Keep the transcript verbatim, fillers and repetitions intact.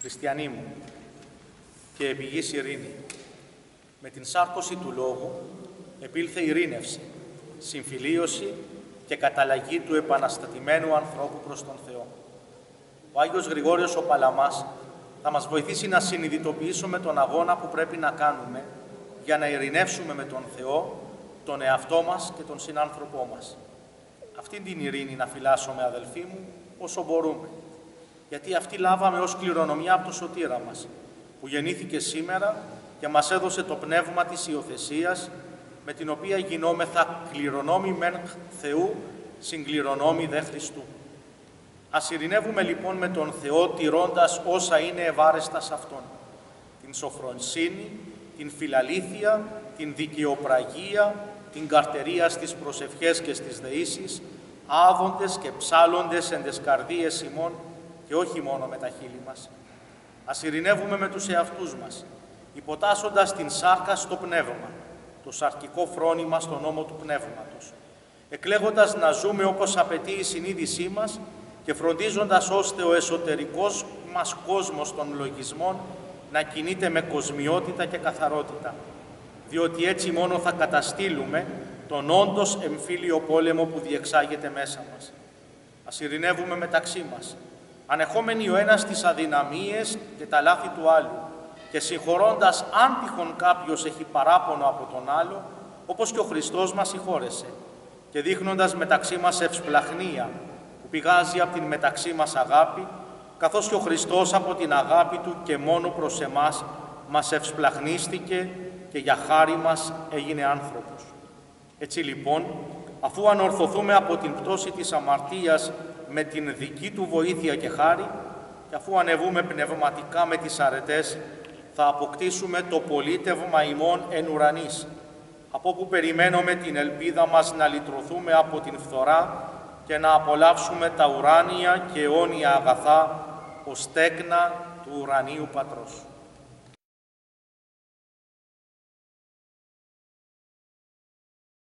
Χριστιανοί μου και επιγής ειρήνη. Με την σάρκωση του Λόγου επήλθε ειρήνευση, συμφιλίωση και καταλλαγή του επαναστατημένου ανθρώπου προς τον Θεό. Ο Άγιος Γρηγόριος ο Παλαμάς θα μας βοηθήσει να συνειδητοποιήσουμε τον αγώνα που πρέπει να κάνουμε για να ειρηνεύσουμε με τον Θεό, τον εαυτό μας και τον συνάνθρωπό μας. Αυτήν την ειρήνη να φυλάσσουμε, αδελφοί μου, όσο μπορούμε, γιατί αυτή λάβαμε ως κληρονομιά από το σωτήρα μας, που γεννήθηκε σήμερα και μας έδωσε το πνεύμα της υιοθεσίας, με την οποία γινόμεθα κληρονόμοι μεν Θεού, συγκληρονόμοι δε Χριστού. Ας ειρηνεύουμε λοιπόν με τον Θεό, τηρώντας όσα είναι ευάρεστα σε Αυτόν. Την σοφροσύνη, την φιλαλήθεια, την δικαιοπραγία, την καρτερία στις προσευχές και στις δεήσεις, άδοντες και ψάλλοντες εν τες καρδίες ημών και όχι μόνο με τα χείλη μας. Ας ειρηνεύουμε με τους εαυτούς μας, υποτάσσοντας την σάρκα στο πνεύμα, το σαρκικό φρόνημα στον νόμο του πνεύματος, εκλέγοντας να ζούμε όπως απαιτεί η συνείδησή μας και φροντίζοντας ώστε ο εσωτερικός μας κόσμος των λογισμών να κινείται με κοσμιότητα και καθαρότητα, διότι έτσι μόνο θα καταστήλουμε τον όντως εμφύλιο πόλεμο που διεξάγεται μέσα μας. Ας ειρηνεύουμε μεταξύ μας, ανεχόμενοι ο ένας τις αδυναμίες και τα λάθη του άλλου και συγχωρώντας αν τυχόν κάποιος έχει παράπονο από τον άλλο, όπως και ο Χριστός μας συγχώρεσε, και δείχνοντας μεταξύ μας ευσπλαχνία που πηγάζει από την μεταξύ μας αγάπη, καθώς και ο Χριστός από την αγάπη Του και μόνο προς εμάς μας ευσπλαχνίστηκε και για χάρη μας έγινε άνθρωπος. Έτσι λοιπόν, αφού ανορθωθούμε από την πτώση της αμαρτίας με την δική Του βοήθεια και χάρη, και αφού ανεβούμε πνευματικά με τις αρετές, θα αποκτήσουμε το πολίτευμα ημών εν ουρανής, από όπου περιμένουμε την ελπίδα μας να λυτρωθούμε από την φθορά και να απολαύσουμε τα ουράνια και αιώνια αγαθά ως τέκνα του ουρανίου Πατρός.